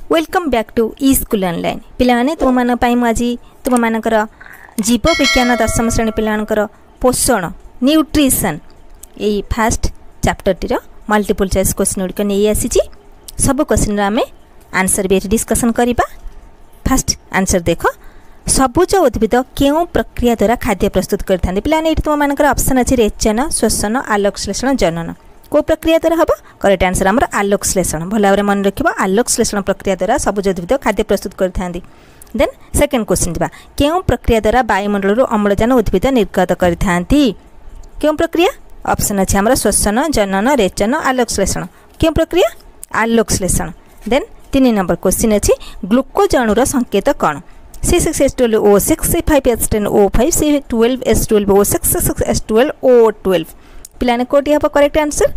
Welcome back to eschool online पिलाने तुम मान पाई आज तुम मानकर जीव विज्ञान दशम श्रेणी पिलानकर पोषण न्यूट्रिशन यही फास्ट चैप्टर टीर मल्टीपल चॉइस क्वेश्चन गुड़िक नहीं आसी सब क्वेश्चन आम आंसर भी डिस्कसन करवा। फास्ट आंसर देख सबुज उद्भिद क्यों प्रक्रिया द्वारा खाद्य प्रस्तुत करते पिलाने तुम मानकर ऑप्शन अच्छे रेचन श्वसन आलोकश्लेषण जनन को प्रक्रिया द्वारा हम करेक्ट आंसर आमर आलोकश्लेषण भल भाव मन रख आलोकश्लेषण प्रक्रिया द्वारा सबुज उद्भिद खाद्य प्रस्तुत करते। देन सेकेंड क्वेश्चन जा क्यों प्रक्रिया द्वारा वायुमंडल अम्लजान उद्भिद निर्गत करते क्यों प्रक्रिया ऑप्शन अच्छे आमर श्वसन जनन रेचन आलोकश्लेषण क्यों प्रक्रिया आलोकश्लेषण। देन 3 नंबर क्वेश्चन अच्छी ग्लुकोज अणुर संकेत कौन C6H12O6 C5H10O5 C12H12O6 C6H12O12 पिलाने कोटी हम correct answer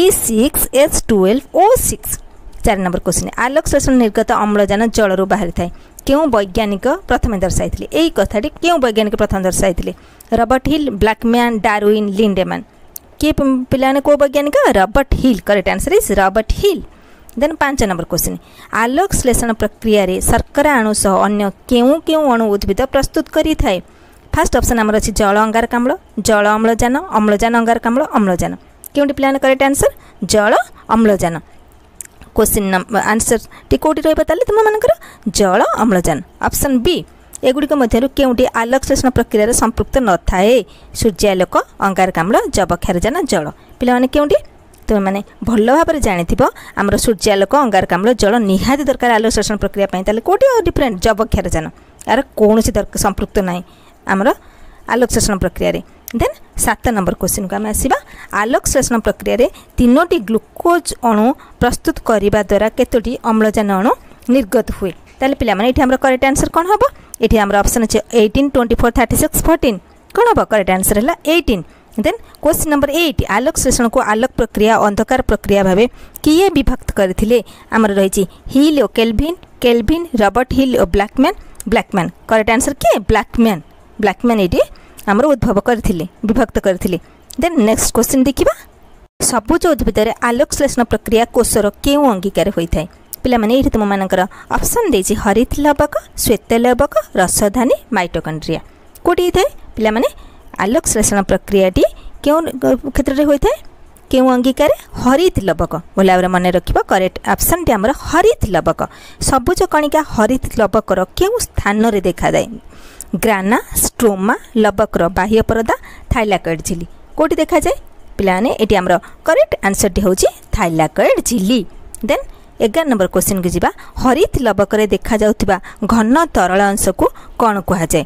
C6H12O6। 4 number question आलोकश्लेषण निर्गत अम्लजान जलरू बाहरी थाए क्यों वैज्ञानिक प्रथम दर्शाई यही कथाटी क्यों वैज्ञानिक प्रथम दर्शाई Robert Hill Blackman Darwin Lindemann किए पिलाने को वैज्ञानिक Robert Hill correct answer is Robert Hill. Then 5 number question आलोकश्लेषण प्रक्रिया रे शर्करा अणु सह अन्य क्यों क्यों अणु उद्भिद प्रस्तुत करि थाए। फास्ट ऑप्शन आमर अच्छी जल अंगारकाम्ल जल अम्लजान अम्लजान अंगारकाम्ल अम्लजान क्योंटी पिलाने करेक्ट आंसर जल अम्लजान। क्वेश्चन आंसर टी कोटी रहिबा ताले तुम मानकर जल अम्लजान ऑप्शन बी एगुड़िक मध्यरु केउटी आलोकश्लेषण प्रक्रिया रे संपृक्त न थाए सूर्यालोक अंगारकाम्ल जबक्षारजान जल पिला माने केउटी तुम मैंने भल भाव जानी आमर सूर्यालोक अंगारकाम्ल जल निहाती दरकार आलोकश्लेषण प्रक्रिया पाई ताले कोटी डिफरेंट जबक्षारजान यार कौन संपृक्त ना आमर आलोकश्लेषण प्रक्रिया रे। देन 7 नंबर क्वेश्चन को आम आसवा आलोकश्लेषण प्रक्रिया रे 3टी ग्लुकोज अणु प्रस्तुत करने द्वारा केतोटी अम्लजान अणु निर्गत हुए ताले पिला माने एठी हमर करेक्ट आंसर कोन हबो एठी हमर ऑप्शन अछि 18 24 36 14 कोन हबो करेक्ट आंसर हला 18। देन क्वेश्चन नंबर 8 आलोकश्लेषण को आलोक प्रक्रिया अंधकार प्रक्रिया भावे किए विभक्त करथिले आमर रहिछि हिल ओ केल्विन केल्विन रॉबर्ट हिल ओ ब्लैकमैन ब्लैकमैन करेक्ट आंसर के ब्लैकमैन ब्लैकमैन एटी आमर उद्भव करथिले विभक्त करथिले। देन नेक्स्ट क्वेश्चन देखिबा सबुज उद्भिद रे आलोकश्लेषण प्रक्रिया कोषर केउ अंगीकार होइथाय पिला माने एठी तुम मानकर ऑप्शन देछि हरित लवक श्वेत लवक रसधानी माइटोकॉन्ड्रिया कोटी थाय पिला माने आलोकश्लेषण प्रक्रियाटी केउ क्षेत्र रे होइथाय केउ अंगीकार हरित लवक बोला भाव मन रखिबा करेक्ट ऑप्शन टी आमर हरित लवक सबुज कणिका हरित लवकर केउ स्थान रे देखा जाय ग्राना स्ट्रोमा लवकर बाह्य परदा थाइलाकॉइड झिल्ली कोटी देखा जाए पिलाने एटी आमर करेक्ट आंसर टी होची थाइलाकॉइड झिल्ली। देन 11 नंबर क्वेश्चन को जीवा हरित लवक रे देखा जाउथिबा घन तरल अंश को कोन कहा जाए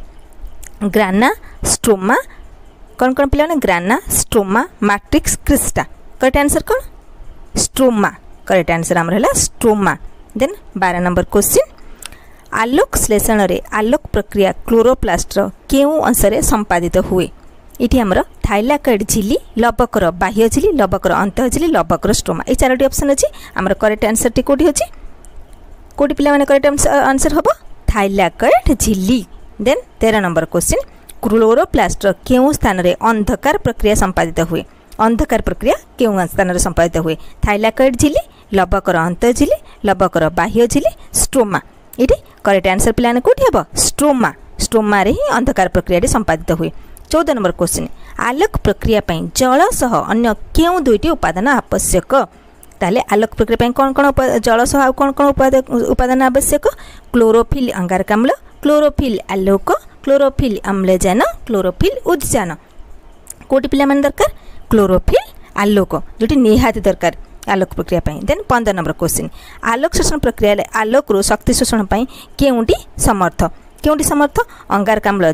ग्राना स्ट्रोमा कौन कौन पिलाने grana stroma matrix crista correct answer कौन स्ट्रोमा करेक्ट आंसर आमर हला स्ट्रोमा। देन 12 नंबर क्वेश्चन आलोकश्लेषण रे आलोक प्रक्रिया क्लोरोप्लास्ट केउ अंश रे संपादित हुए इठी हमर थाइलाकॉइड झिल्ली लवकर बाह्य झिल्ली लवकर अंतः झिल्ली लवकर स्ट्रोमा ए चारोटी ऑप्शन अछि आमर करेक्ट आंसर टी कोठी होछि कोठी पिला माने करेक्ट आंसर हबो थाइलाकॉइड झिल्ली। देन 13 नंबर क्वेश्चन क्लोरोप्लास्ट केउ स्थान रे अंधकार प्रक्रिया संपादित हुए अंधकार प्रक्रिया केउ स्थान रे संपादित हुए थाइलाकॉइड झिल्ली लवकर अंतः झिल्ली लवकर बाह्य झिल्ली स्ट्रोमा इटी करेक्ट आंसर पिलाने कोठी हबो स्ट्रोमा स्ट्रोमा रे ही अंधकार प्रक्रिया रे संपादित हुए। 14 नंबर क्वेश्चन आलोक प्रक्रिया पई जल सह अन्य केउ दुईटी उपादान आवश्यक ताले आलोक प्रक्रिया पई कोन कोन जल सह आ कोन कोन उपादान आवश्यक क्लोरोफिल अंगारकाम्ल क्लोरोफिल आलोक क्लोरोफिल अम्लजान क्लोरोफिल उद्जान कोटी पिला मन दरकार क्लोरोफिल आलोक जोटी निहाती दरकार आलोक प्रक्रिया पई। देन 15 नंबर क्वेश्चन आलोकश्लेषण प्रक्रिया आलोक रो शक्ति शोषण पई केउंटी समर्थ अंगारकाम्ल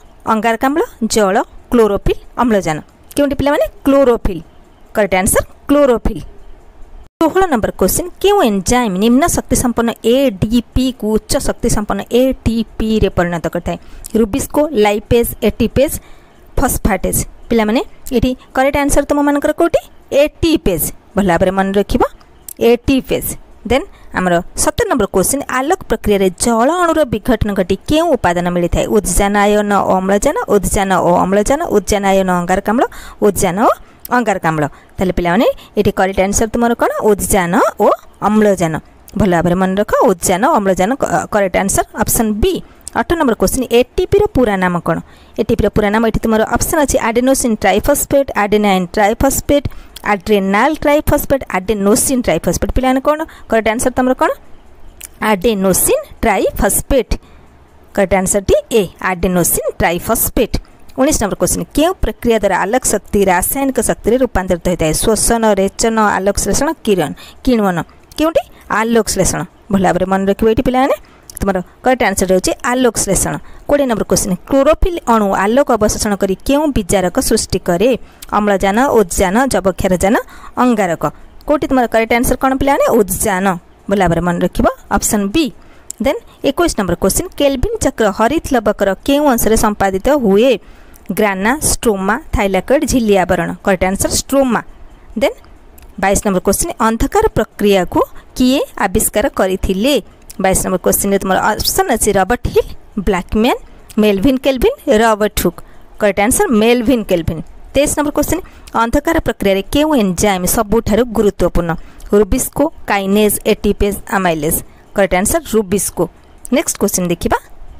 जल क्लोरोफिल अम्लजान केउंटी पिला माने chlorophyll correct answer chlorophyll. 16 number question क्यों एंजाइम निम्न शक्ति संपन्न एडीपी को उच्च शक्ति संपन्न एटीपी रे परिणत करता है रुबिस्को लाइपेज एटीपेज फॉस्फेटेज पिला माने एठी करेक्ट आंसर तुम मानकर कोटी एटीपेज भला भाव मन रखिबा एटीपेज। देन आमर 17 नंबर क्वेश्चन आलोक प्रक्रिया रे जल अणुर विघटन घटी केउ उपादान मिली थाए उद्जान आयन अम्लजान उद्जान ओ अम्लजान उद्जान आयन अंगारकाम्ल उद्जान ओ अंगारकाम्ल ताले पिला माने एठी करेक्ट आंसर तुमर कोन उद्जान ओ अम्लजान भल भाव मन रख उद्जान अम्लजान correct answer option B 8 number question ATP रो पूरा नाम कौन एटीपी रो पूरा नाम ये तुम ऑप्शन अच्छी adenosine triphosphate adenine triphosphate adrenal triphosphate adenosine triphosphate पिला कौन करेक्ट आंसर तुम कौन एडेनोसिन ट्राइफॉस्फेट करेक्ट आंसर टी A adenosine triphosphate 19 number question क्यों प्रक्रिया द्वारा आलोक शक्ति रासायनिक शक्ति रूपांतरित होता है श्वसन रेचन आलोक श्लेषण किरण किण्वन क्योंटी आलोक श्लेषण भल भाव मन रखिए ये पिला तुम करेक्ट आंसर होची आलोक श्लेषण 20 नंबर क्वेश्चन क्लोरोफिल अणु आलोक अवशोषण करी क्यों विजारक सृष्टि करे अम्लजान उद्जान जबक्षारजान अंगारक कोटी तुम करेक्ट आंसर कौन पिला उद्जान भल भाव मन रख option B then 21 number question Calvin चक्र हरित लवकर केउं अंश संपादित हुए ग्राना स्ट्रोमा थाइलाकॉइड झिल्ली आवरण correct answer stroma then 22 number question अंधकार प्रक्रिया को किए आविष्कार करथिले 22 नंबर क्वेश्चन तुम ऑप्शन अच्छी Robert Hill Blackman Melvin Calvin Robert Hooke correct answer Melvin Calvin 23 number question अंधकार प्रक्रिया केउं एंजाइम सबुठारु गुरुत्वपूर्ण RuBisCO kinase ATPase amylase correct answer RuBisCO next question देखिबा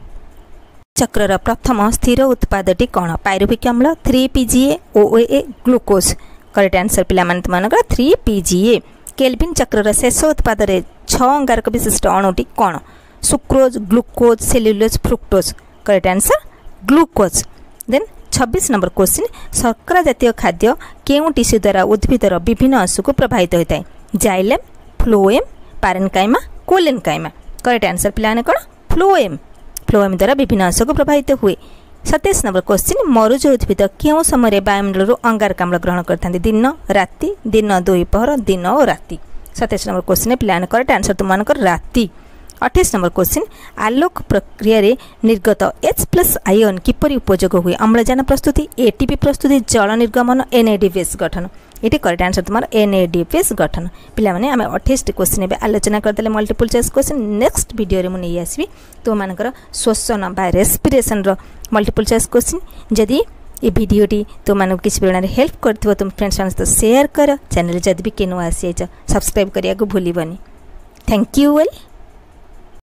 चक्रर प्रथम स्थिर उत्पादटी कौन पायरुविक अम्ल 3PGA OAA glucose correct answer पिला माने तुमनकर 3PGA केल्विन चक्रर शेष उत्पाद 6 अंगारक विशिष्ट अणुटी कौन sucrose glucose cellulose fructose correct answer glucose then 26 number question शर्करा जातीय खाद्य केउं टिश्यू द्वारा उद्भिदर विभिन्न अंश को प्रभावित होता है xylem phloem parenchyma collenchyma correct answer पिलाने कौन फ्लोएम फ्लोएम द्वारा विभिन्न अंश को प्रभावित हुए 27 नंबर क्वेश्चन मरुज उद्भिद क्यों समय वायुमंडल अंगारकाम्ल ग्रहण करते दिन राति दिन दुईपहर दिन और राति 27 नंबर क्वेश्चन पिलाने करेक्ट आंसर तुम राति 28 नंबर क्वेश्चन आलोक प्रक्रिया रे निर्गत H+ आयन किपरि उपयोग हुए अम्लजान प्रस्तुति एटीपी प्रस्तुति जल निर्गमन NADPH गठन ये करेक्ट आंसर तुम NADPH गठन पिला माने आमे 28 क्वेश्चन एबे आलोचना करदेले multiple choice question next video रे मु नै आसीबी तो मानकर श्वसन बा रेस्पिरेशन रो मल्टीपल चॉइस क्वेश्चन जदि ये वीडियोटी तुम मानक किसी प्रेरणा हेल्प करथिबो तुम फ्रेंड्स मान तो शेयर कर चैनल जदि भी केनो आसी सब्सक्राइब करिया को भूलिबनी थैंक यू वेल।